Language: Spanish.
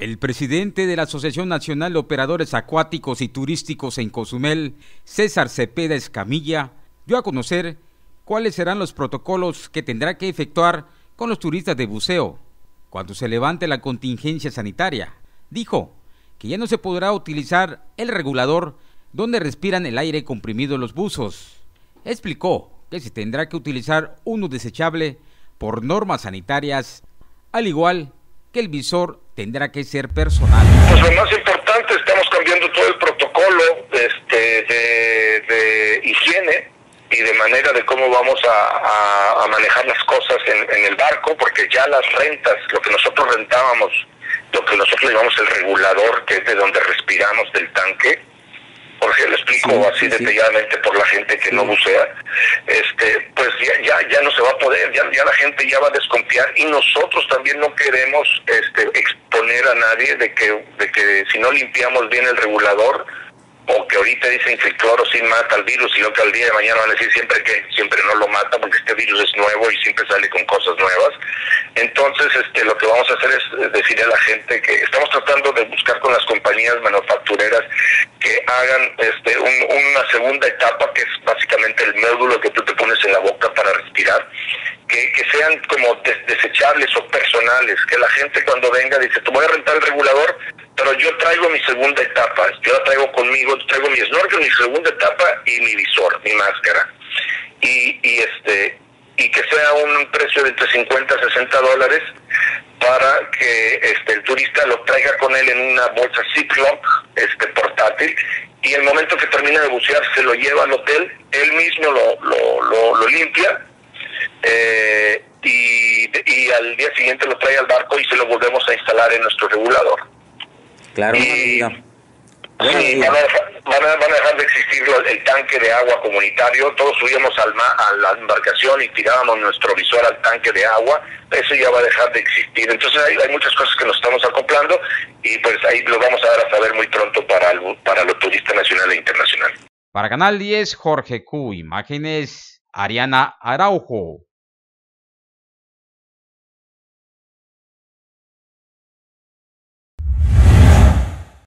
El presidente de la Asociación Nacional de Operadores Acuáticos y Turísticos en Cozumel, César Cepeda Escamilla, dio a conocer cuáles serán los protocolos que tendrá que efectuar con los turistas de buceo cuando se levante la contingencia sanitaria. Dijo que ya no se podrá utilizar el regulador donde respiran el aire comprimido los buzos. Explicó que se tendrá que utilizar uno desechable por normas sanitarias, al igual que el visor tendrá que ser personal. Pues lo más importante, estamos cambiando todo el protocolo de higiene y de manera de cómo vamos a manejar las cosas en el barco, porque ya las rentas, lo que nosotros rentábamos, lo que nosotros llamamos el regulador, que es de donde respiramos del tanque, porque lo explico así detalladamente por la gente que no bucea, pues ya no se va a poder, ya la gente ya va a desconfiar, y nosotros también no queremos exponer a nadie de que si no limpiamos bien el regulador, o que ahorita dicen que el cloro sí mata al virus, y lo que al día de mañana van a decir siempre no lo mata, porque este virus es nuevo y siempre sale con cosas nuevas. Entonces lo que vamos a hacer es decirle a la gente que estamos tratando de buscar con las compañías manufactureras que hagan una segunda etapa, que es básicamente el módulo que tú te pones en la boca para respirar, que sean como desechables o personales, que la gente cuando venga dice, te voy a rentar el regulador, pero yo traigo mi segunda etapa, yo la traigo conmigo, traigo mi snorkel, mi segunda etapa y mi visor, mi máscara, y que sea un precio de entre 50 a 60 dólares para que el turista lo traiga con él en una bolsa Ziploc portátil, y el momento que termina de bucear se lo lleva al hotel, él mismo lo limpia, y al día siguiente lo trae al barco y se lo volvemos a instalar en nuestro regulador. Claro, van a dejar de existir el tanque de agua comunitario. Todos subíamos a la embarcación y tirábamos nuestro visor al tanque de agua. Eso ya va a dejar de existir. Entonces hay muchas cosas que nos estamos acoplando, y pues ahí lo vamos a dar a saber muy pronto para los turistas nacional e internacional. Para Canal 10, Jorge Q. Imágenes, Ariana Araujo.